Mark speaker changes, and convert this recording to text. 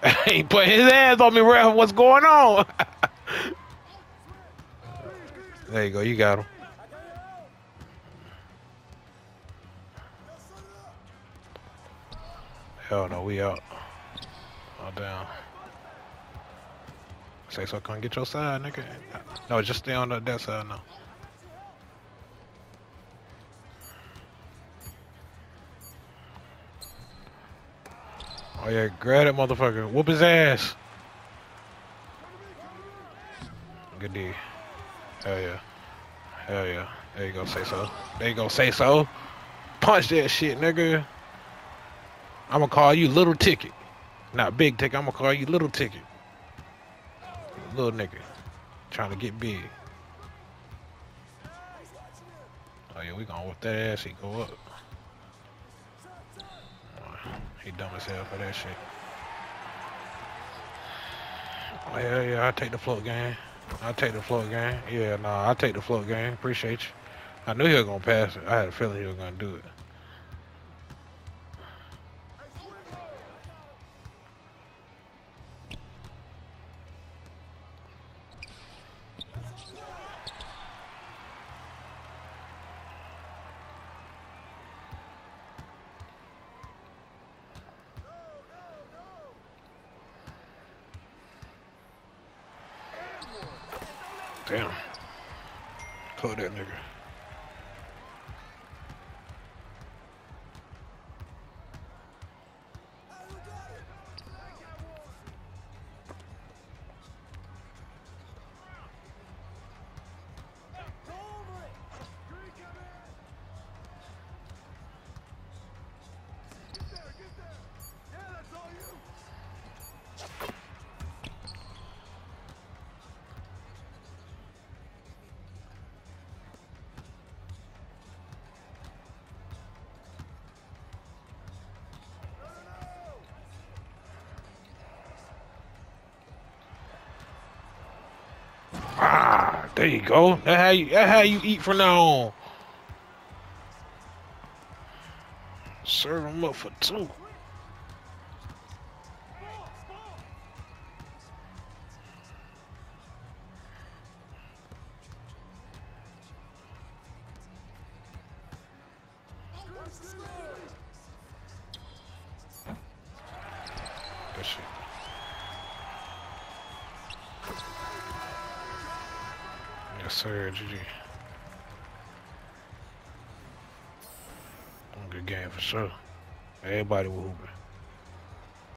Speaker 1: He put his hands on me, ref. What's going on? There you go. You got him. Hell no, we out. Oh, damn. Say so, come get your side, nigga. No, just stay on that side now. Oh, yeah, grab that motherfucker. Whoop his ass. Good D. Hell yeah. Hell yeah. There you go, say so. There you go, say so. Punch that shit, nigga. I'm gonna call you Little Ticket. Not Big Ticket, I'm gonna call you Little Ticket. Little nigga. Trying to get big. Oh yeah, we gonna whip that ass, he go up. Oh, he dumb as hell for that shit. Oh yeah, yeah, I take the float game. I take the float game. Yeah, nah, I take the float game. Appreciate you. I knew he was gonna pass it. I had a feeling he was gonna do it. Damn. Caught that nigga. Ah, there you go. That's how you eat from now on. Serve him up for two. That shit. Yes, sir, GG. Good game for sure. Everybody was hooping.